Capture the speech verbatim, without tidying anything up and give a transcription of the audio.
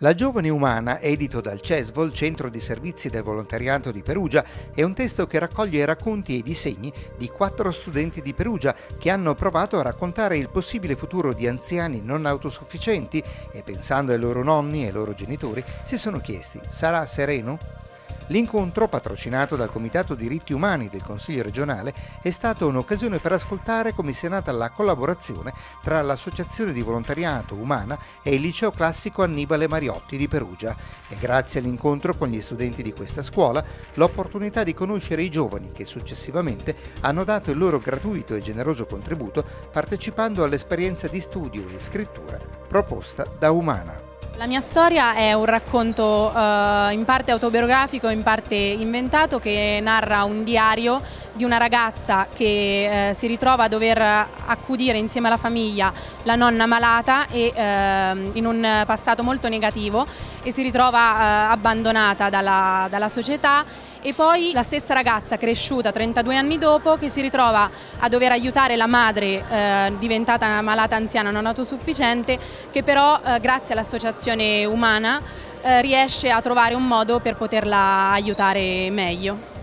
La Giovane Umana, edito dal CESVOL, Centro di Servizi del Volontariato di Perugia, è un testo che raccoglie i racconti e i disegni di quattro studenti di Perugia che hanno provato a raccontare il possibile futuro di anziani non autosufficienti e, pensando ai loro nonni e ai loro genitori, si sono chiesti: sarà sereno? L'incontro, patrocinato dal Comitato Diritti Umani del Consiglio regionale, è stata un'occasione per ascoltare come sia nata la collaborazione tra l'Associazione di Volontariato Umana e il Liceo Classico Annibale Mariotti di Perugia e, grazie all'incontro con gli studenti di questa scuola, l'opportunità di conoscere i giovani che successivamente hanno dato il loro gratuito e generoso contributo partecipando all'esperienza di studio e scrittura proposta da Umana. La mia storia è un racconto eh, in parte autobiografico, in parte inventato, che narra un diario di una ragazza che eh, si ritrova a dover accudire insieme alla famiglia la nonna malata e eh, in un passato molto negativo, e si ritrova eh, abbandonata dalla, dalla società. E poi la stessa ragazza cresciuta trentadue anni dopo, che si ritrova a dover aiutare la madre eh, diventata malata anziana non autosufficiente, che però eh, grazie all'associazione Umana eh, riesce a trovare un modo per poterla aiutare meglio.